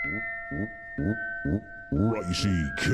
Righty K.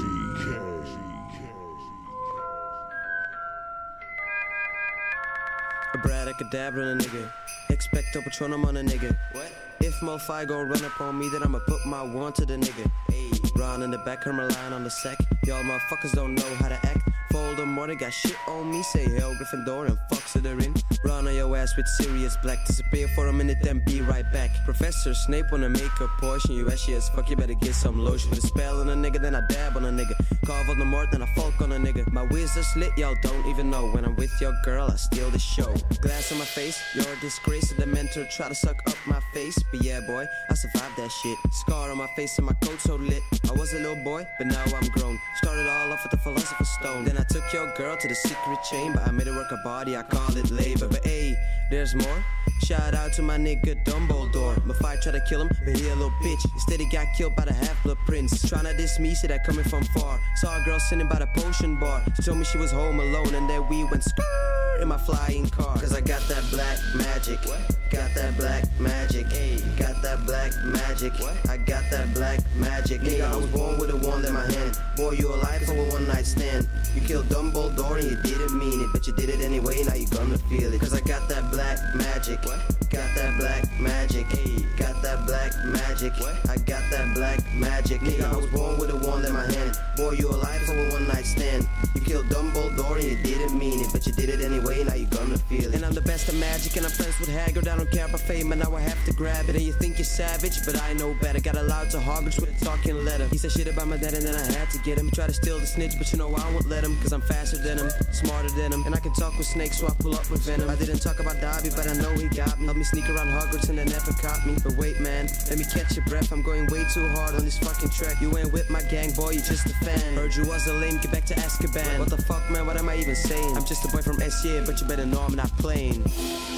Abracadabra on a nigga. Expecto Patronum on a nigga. What? If Mofi gon' run up on me, then I'ma put my one to the nigga. Ayy. Ron in the back, Hermaline on the sack. Y'all motherfuckers don't know how to act. Voldemort, they got shit on me. Say hell, Gryffindor, and fuck Slytherin. Run on your ass with Sirius Black. Disappear for a minute, then be right back. Professor Snape wanna make a portion. You ashy as fuck, you better get some lotion. Put a spell on a nigga, then I dab on a nigga. Call Voldemort, then I fuck on a nigga. My wizard's lit, y'all don't even know. When I'm with your girl, I steal the show. Glass on my face, you're a disgrace. The mentor try to suck up my face. But yeah, boy, I survived that shit. Scar on my face and my coat so lit. I was a little boy, but now I'm grown. Started all off with the Philosopher's Stone. Then I took your girl to the secret chamber. I made her work her body, I call it labor. But hey, there's more. Shout out to my nigga Dumbledore. Mafi tried to kill him, but he a little bitch. Instead he got killed by the Half-Blood Prince. Tryna diss me, see that coming from far. Saw a girl sitting by the potion bar. She told me she was home alone, and then we went skrrr in my flying car. Cause I got that black magic. What? Got that black magic. Hey, got that black magic. What? I got that black magic. Nigga, I was born with a wand in my hand. Boy, you alive for a one night stand. You killed Dumbledore and you didn't mean it, but you did it anyway, now you gonna feel it. Cause I got that black magic. What? Got that black magic. Hey, got that black magic. What? I got that black magic. Nigga, I was born with a wand in my hand. Boy, you alive for a one night stand. You killed Dumbledore and you didn't mean it, but you did it anyway, now you gonna feel it. And I'm the best of magic and I'm friends with Hagrid. I don't care about fame and now I have to grab it. And you think you're savage, but I know better. Got allowed to Hogwarts with a talking letter. He said shit about my dad and then I had to get him. He tried to steal the snitch, but you know I won't let him. Cause I'm faster than him, smarter than him. And I can talk with snakes, so I pull up with venom. I didn't talk about Dobby, but I know he got me. Helped me sneak around Hogwarts and they never caught me. But wait man, let me catch your breath. I'm going way too hard on this fucking track. You ain't with my gang, boy, you just a fan. Heard you was a lame, get back to Azkaban. What the fuck man, what am I even saying? I'm just a boy from SCA, but you better know I'm not playing.